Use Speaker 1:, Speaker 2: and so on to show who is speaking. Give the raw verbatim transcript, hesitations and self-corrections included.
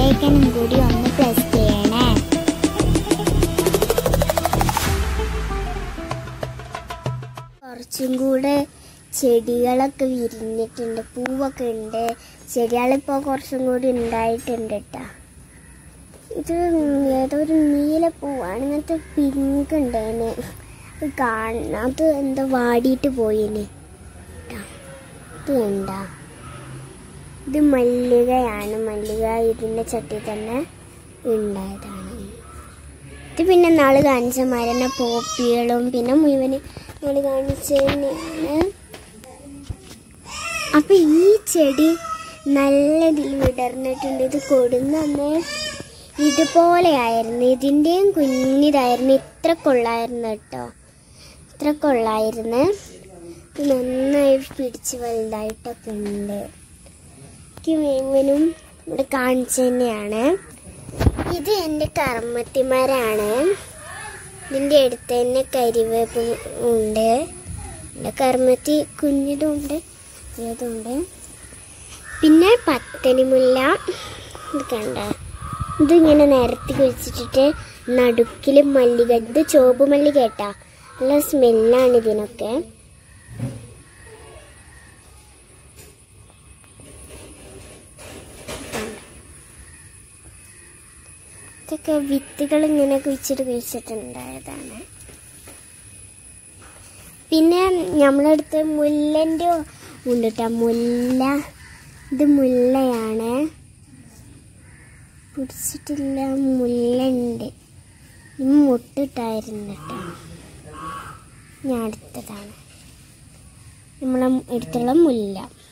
Speaker 1: ബെല്ലൈക്കനും കൂടി ഒന്ന് പ്രസ് ചെയ്യണേ. കുറച്ചും കൂടെ ചെടികളൊക്കെ വിരിഞ്ഞിട്ടുണ്ട്, പൂവൊക്കെ ഉണ്ട്. ചെടികളിപ്പോൾ കുറച്ചും കൂടി ഉണ്ടായിട്ടുണ്ട് കേട്ടോ. ഇത് ഏതോ ഒരു നീല പൂവാണ്, ഇങ്ങനത്തെ പിങ്ക് ഉണ്ടേന് കാണണം. അത് എന്താ വാടിയിട്ട് പോയിന്. ഇത് വേണ്ട, ഇത് മല്ലികയാണ്. മല്ലിക ഇതിൻ്റെ ചട്ടി തന്നെ ഉണ്ടായതാണ്. ഇത് പിന്നെ നാള് കാണിച്ച മരന പോപ്പികളും പിന്നെ മുഴുവന് നാള് കാണിച്ചതാണ്. അപ്പൊ ഈ ചെടി നല്ല ഇതിൽ വിടർന്നിട്ടുണ്ട്. ഇത് കൊടുന്നന്ന് ഇതുപോലെയായിരുന്നു, ഇതിൻ്റെയും കുഞ്ഞിതായിരുന്നു. ഇത്ര കൊള്ളായിരുന്നു കേട്ടോ, ഇത്ര കൊള്ളായിരുന്നു. നന്നായി പിടിച്ച് വലുതായിട്ടൊക്കെ ഉണ്ട്. എനിക്ക് മുഴുവനും ഇവിടെ കാണിച്ചു തന്നെയാണ്. ഇത് എൻ്റെ കർമ്മത്തിമരാണ്. ഇതിൻ്റെ അടുത്ത് തന്നെ കരിവേപ്പ് ഉണ്ട്. എൻ്റെ കർമ്മത്തി കുഞ്ഞിതുണ്ട്, ഇതുണ്ട്. പിന്നെ പത്തനിമുല്ല ഇത് കണ്ട, ഇതിങ്ങനെ നിരത്തി കുഴിച്ചിട്ടിട്ട് നടുക്കിൽ മല്ലിക. ഇത് ചുവപ്പ് മല്ലിക കേട്ടാ, നല്ല സ്മെല്ലാണ് ഇതിനൊക്കെ. ഇതൊക്കെ വിത്തുകൾ ഇങ്ങനെ കുഴിച്ചിട്ട് കുഴിച്ചിട്ടുണ്ടായതാണ്. പിന്നെ നമ്മളടുത്ത് മുല്ലൻ്റെ ഉണ്ട് കേട്ടോ, മുല്ല. ഇത് മുല്ലയാണ്, പിടിച്ചിട്ടില്ല. മുല്ലുണ്ട്, ഇത് മുട്ടിട്ടായിരുന്നു കേട്ടോ. ഞാൻ അടുത്തതാണ് നമ്മളെ അടുത്തുള്ള മുല്ല.